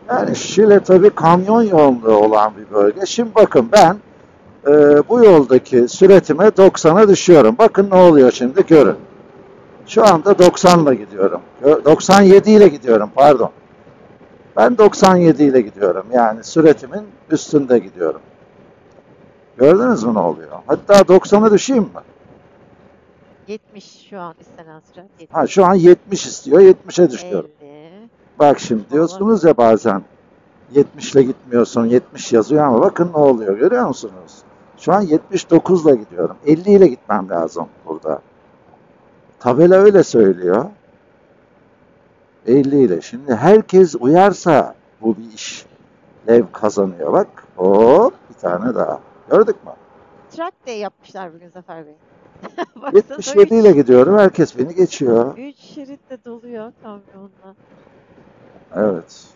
Yani Şile tabii kamyon yoğunluğu olan bir bölge. Şimdi bakın ben bu yoldaki süratime 90'a düşüyorum. Bakın ne oluyor şimdi görün. Şu anda 90'la gidiyorum. 97 ile gidiyorum pardon. Ben 97 ile gidiyorum. Yani süratimin üstünde gidiyorum. Gördünüz mü ne oluyor? Hatta 90'a düşeyim mi? 70 şu an istenen sürat Ha 70. şu an 70 istiyor. 70'e düşüyorum. 50. Bak şimdi Olmadı. diyorsunuz ya bazen 70 ile gitmiyorsun. 70 yazıyor ama bakın ne oluyor görüyor musunuz? Şu an 79 ile gidiyorum. 50 ile gitmem lazım burada. Tabela öyle söylüyor. 50 ile. Şimdi herkes uyarsa bu bir iş lev kazanıyor. Bak. Hop bir tane daha. Gördük mü? Track day yapmışlar bugün Zafer Bey. Baksana 77 ile gidiyorum. Herkes beni geçiyor. 3 şerit de doluyor kamyonla. Evet.